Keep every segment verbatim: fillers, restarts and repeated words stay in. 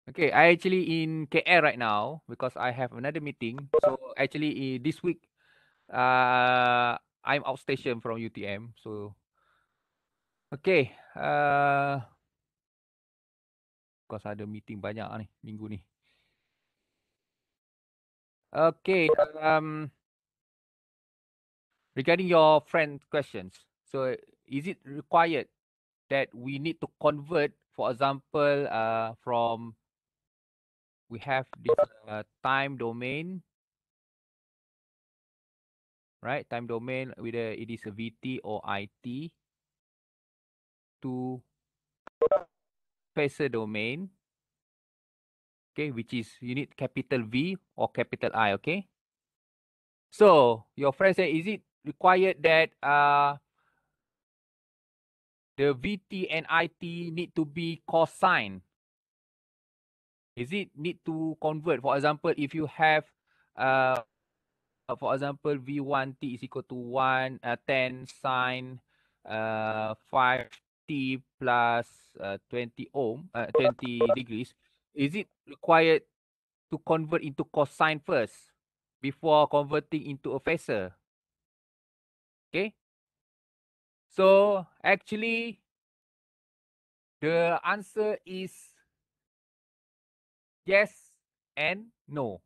Okay, I actually in K L right now because I have another meeting. So actually eh, this week, uh, I'm outstation from U T M. So okay, uh, because ada meeting banyak ni minggu ni. Okay, um, regarding your friend questions. So is it required that we need to convert, for example, uh, from we have this uh, time domain, right? Time domain, whether it is a V T or I T, to phasor domain, okay, which is you need capital V or capital I, okay? So your friend said, is it required that uh the V T and I T need to be cosine? Is it need to convert? For example, if you have uh for example V one T is equal to one uh, ten sine uh five T plus uh, twenty ohm uh, twenty degrees, is it required to convert into cosine first before converting into a phasor? Okay, so actually the answer is yes and no.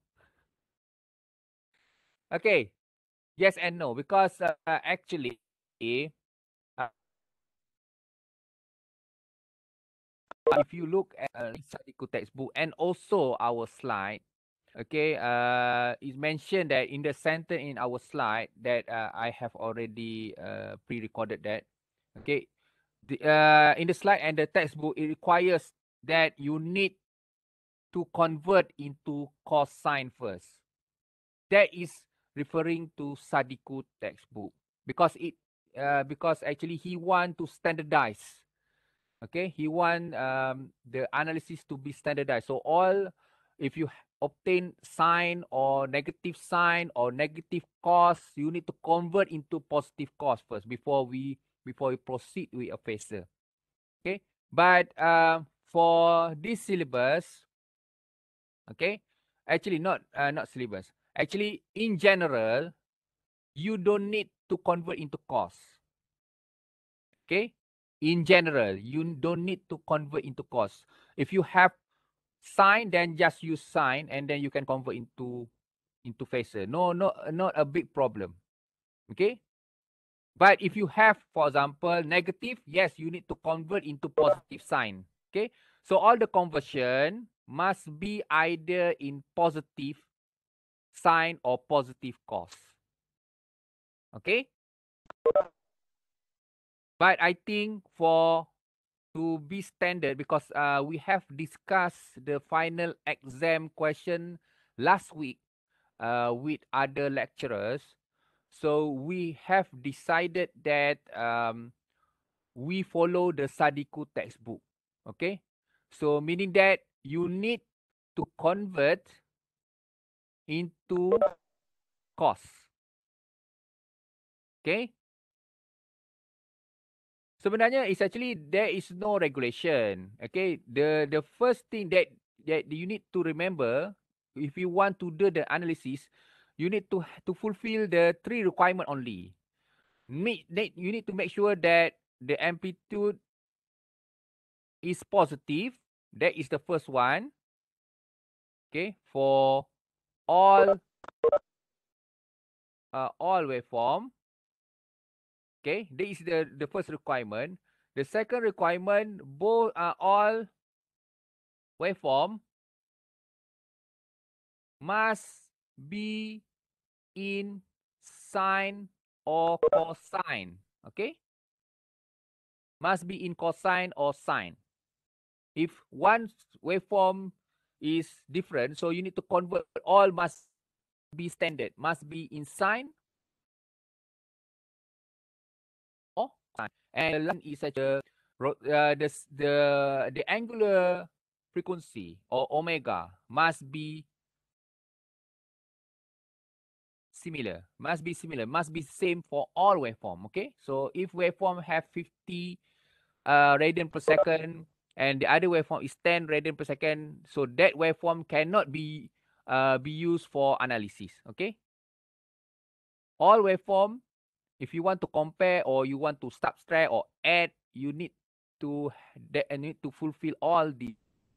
Okay, yes and no, because uh, actually uh, if you look at uh, Sadiko textbook and also our slide, okay, uh, it's mentioned that in the center in our slide that uh, I have already uh, pre-recorded that. Okay, the, uh, in the slide and the textbook, it requires that you need to convert into cosine first. That is referring to Sadiko textbook because it uh, because actually he want to standardize. Okay, he want um, the analysis to be standardized. So all, if you obtain sine or negative sine or negative cos, you need to convert into positive cos first before we before we proceed with a phasor. Okay, but uh, for this syllabus, okay, actually not uh, not syllabus. Actually, in general, you don't need to convert into cos. Okay, in general, you don't need to convert into cos. If you have sine, then just use sine, and then you can convert into into phasor. No, no, not a big problem. Okay, but if you have, for example, negative, yes, you need to convert into positive sign. Okay, so all the conversion must be either in positive sign or positive cos. Okay, but I think for to be standard, because uh, we have discussed the final exam question last week uh, with other lecturers. So we have decided that um, we follow the Sadiko textbook. Okay, so meaning that you need to convert into cos. Okay, sebenarnya it's actually there is no regulation. Okay, the the first thing that that you need to remember, if you want to do the analysis, you need to to fulfill the three requirement only. Make, you need to make sure that the amplitude is positive. That is the first one. Okay, for all uh, all waveform. Okay, that is the the first requirement. The second requirement, both are all waveform must be in sine or cosine. Okay, must be in cosine or sine. If one waveform is different, so you need to convert, all must be standard, must be in sine or sine. And the line is such a uh, the the the angular frequency or omega must be similar, must be similar, must be same for all waveform. Okay, so if waveform have fifty uh, radian per second, and the other waveform is ten radian per second. So that waveform cannot be uh, be used for analysis. Okay. All waveform, if you want to compare or you want to subtract or add, you need to that uh, need to fulfill all the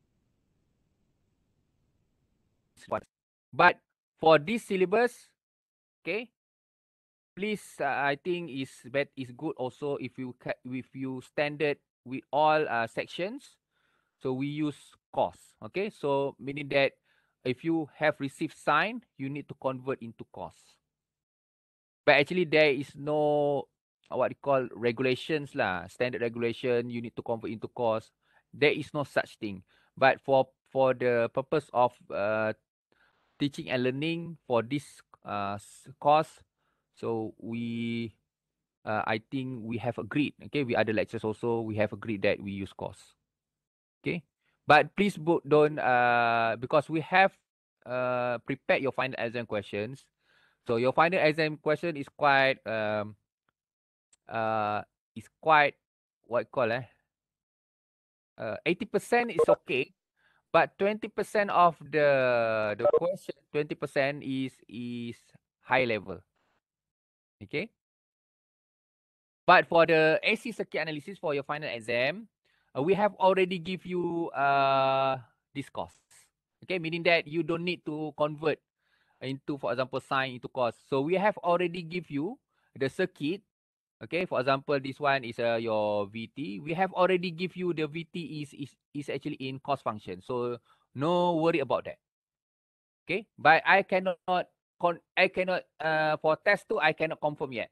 ones. But for this syllabus, okay, please, uh, I think is bet is good also if you ca- if you standard with all uh, sections. So we use cos. Okay, so meaning that if you have received sine, you need to convert into cos. But actually, there is no uh, what you call regulations lah, standard regulation. You need to convert into cos. There is no such thing. But for for the purpose of uh, teaching and learning for this uh, course, so we uh, I think we have agreed. Okay, with other lectures also, we have agreed that we use cos. Okay, but please bo- don't uh because we have uh prepared your final exam questions. So your final exam question is quite um uh is quite what you call eh uh eighty percent is okay, but twenty percent of the the question, twenty percent is is high level. Okay, but for the A C circuit analysis for your final exam, uh, we have already give you uh this course. Okay, meaning that you don't need to convert into, for example, sine into cos. So we have already give you the circuit. Okay, for example, this one is uh, your V T. We have already give you the V T is is is actually in cos function. So no worry about that. Okay, but I cannot con I cannot uh for test two I cannot confirm yet.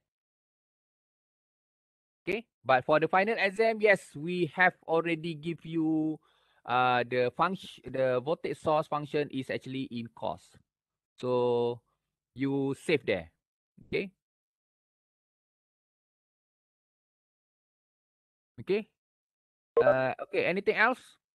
Okay, but for the final exam, yes, we have already give you uh the function, the voltage source function is actually in cos. So you save there. Okay. Okay. Uh, okay. Anything else?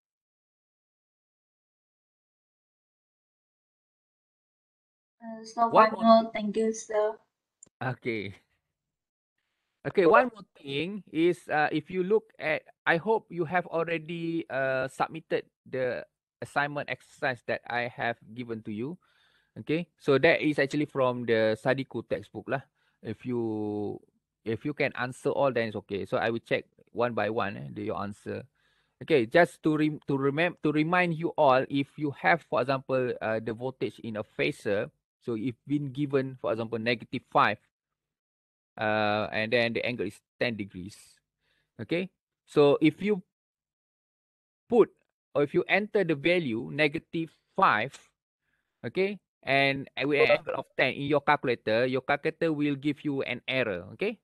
Uh, so One one more more, thing. thank you, sir. Okay. Okay. One more thing is, uh, if you look at, I hope you have already uh submitted the assignment exercise that I have given to you. Okay. So that is actually from the Sadiku textbook lah. If you if you can answer all, then it's okay. So I will check one by one eh, the, your answer. Okay, just to rem to remember to remind you all, if you have, for example, uh, the voltage in a phasor, so if been given, for example, negative five, uh, and then the angle is ten degrees. Okay, so if you put or if you enter the value negative five, okay, and with an angle of ten in your calculator, your calculator will give you an error. Okay.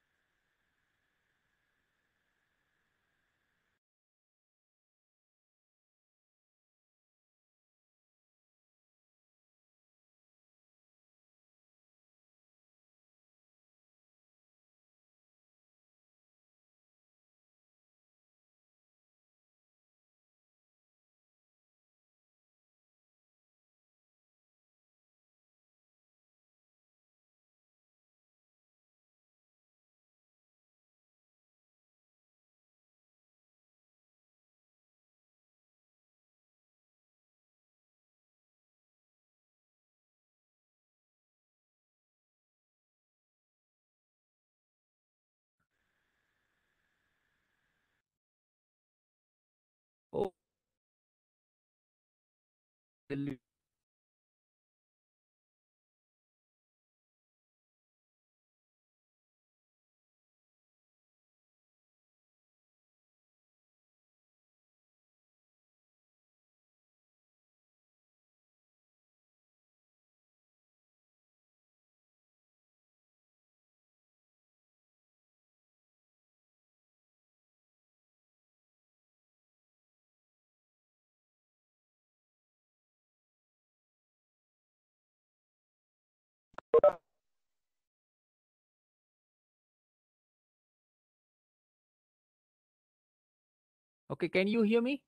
Oh, the okay, can you hear me?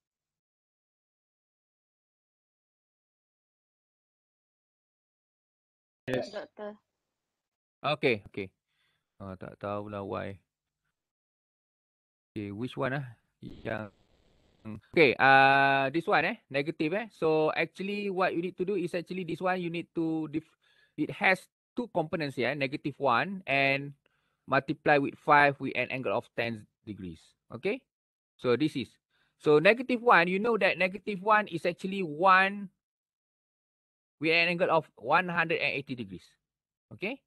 Yes, doctor. Okay, okay. Uh, tak tahulah why. Okay, which one ah? Yang Okay, uh, this one eh, negative eh. So actually what you need to do is actually this one you need to, dif it has two components here, negative one and multiply with five with an angle of ten degrees. Okay, so this is, so negative one, you know that negative one is actually one with an angle of one hundred eighty degrees. Okay,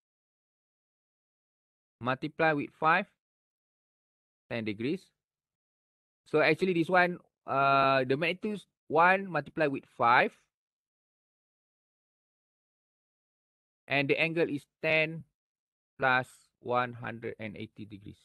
multiply with five, ten degrees. So actually this one, uh, the magnitude one multiply with five, and the angle is ten plus one hundred eighty degrees.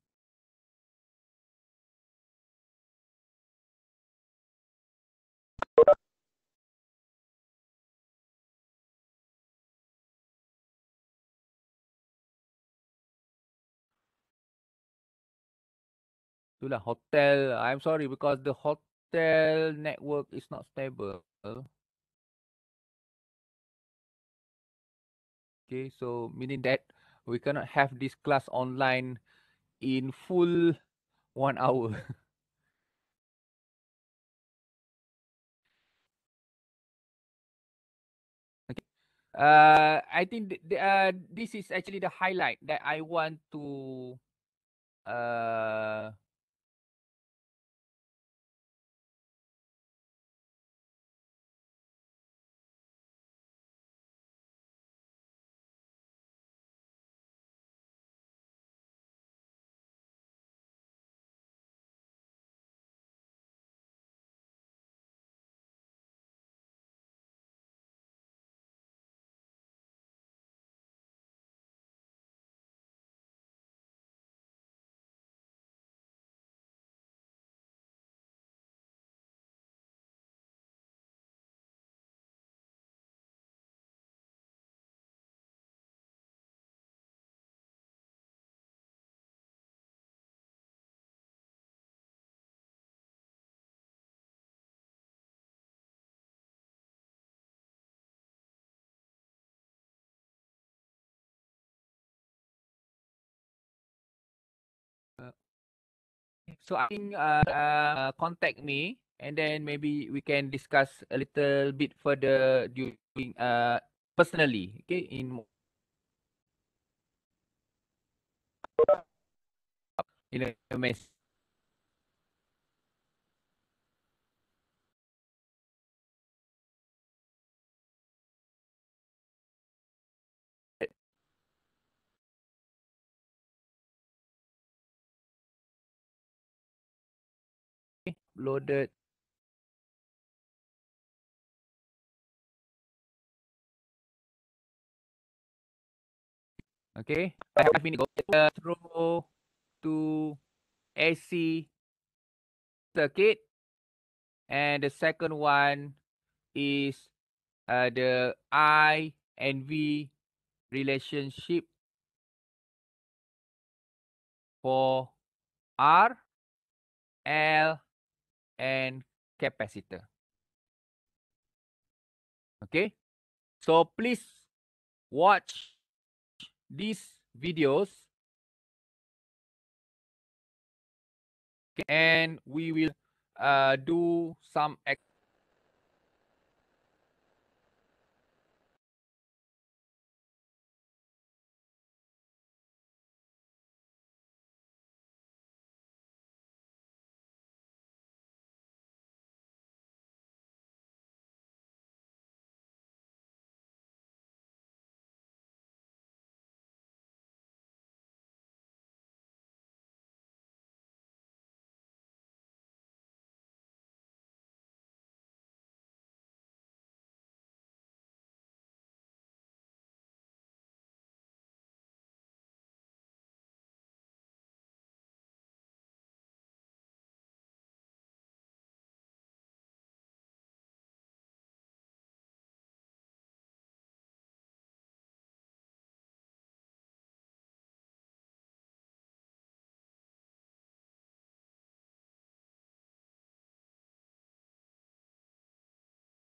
Itulah hotel. I'm sorry because the hotel network is not stable. Okay, so meaning that we cannot have this class online in full one hour. Okay. Uh, I think th- th- uh, this is actually the highlight that I want to uh so I think uh, uh contact me and then maybe we can discuss a little bit further during uh personally, okay, in in a mess. Loaded. Okay, I have been go through to A C circuit, and the second one is uh, the I and V relationship for R, L, and capacitor. Okay, so please watch these videos, okay, and we will uh, do some